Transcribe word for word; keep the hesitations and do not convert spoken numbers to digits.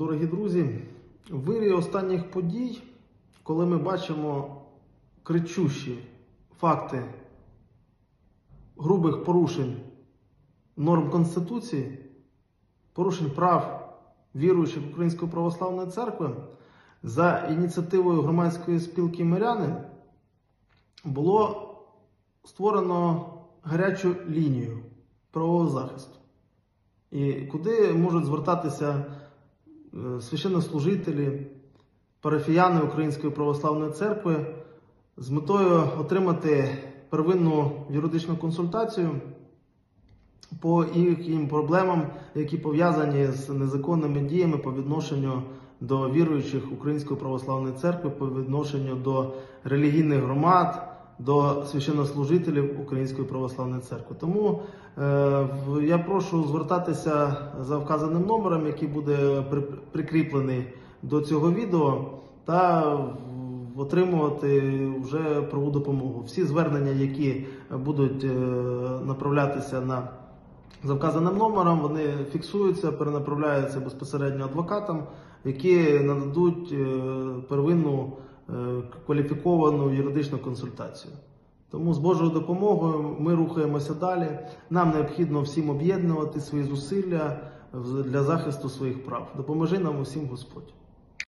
Дорогі друзі, в вирі останніх подій, коли ми бачимо кричущі факти грубих порушень норм Конституції, порушень прав віруючих Української Православної Церкви, за ініціативою громадської спілки «Миряни» було створено гарячу лінію правового захисту, і куди можуть звертатися священнослужителі, парафіяни Української Православної Церкви з метою отримати первинну юридичну консультацію по їхнім проблемам, які пов'язані з незаконними діями по відношенню до віруючих Української Православної Церкви, по відношенню до релігійних громад, до священнослужителів Української Православної Церкви. Тому е, я прошу звертатися за вказаним номером, який буде при, прикріплений до цього відео, та отримувати вже правову допомогу. Всі звернення, які будуть е, направлятися на за вказаним номером, вони фіксуються, перенаправляються безпосередньо адвокатам, які нададуть е, первинну кваліфіковану юридичну консультацію. Тому з Божою допомогою ми рухаємося далі. Нам необхідно всім об'єднувати свої зусилля для захисту своїх прав. Допоможи нам усім Господь.